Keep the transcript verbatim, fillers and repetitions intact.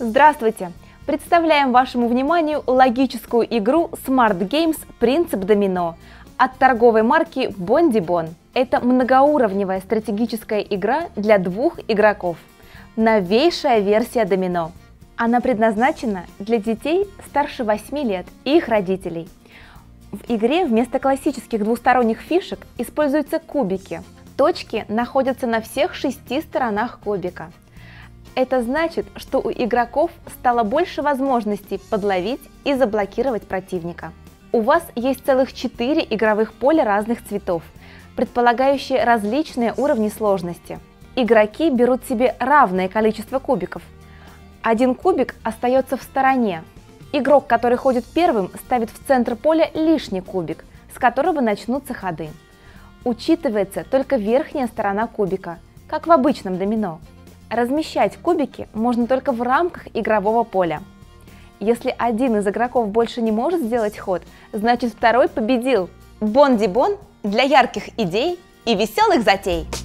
Здравствуйте! Представляем вашему вниманию логическую игру Smart Games «Принцип домино» от торговой марки Бондибон. Это многоуровневая стратегическая игра для двух игроков. Новейшая версия домино. Она предназначена для детей старше восьми лет и их родителей. В игре вместо классических двусторонних фишек используются кубики. Точки находятся на всех шести сторонах кубика. Это значит, что у игроков стало больше возможностей подловить и заблокировать противника. У вас есть целых четыре игровых поля разных цветов, предполагающие различные уровни сложности. Игроки берут себе равное количество кубиков. Один кубик остается в стороне. Игрок, который ходит первым, ставит в центр поля лишний кубик, с которого начнутся ходы. Учитывается только верхняя сторона кубика, как в обычном домино. Размещать кубики можно только в рамках игрового поля. Если один из игроков больше не может сделать ход, значит второй победил. Бондибон для ярких идей и веселых затей!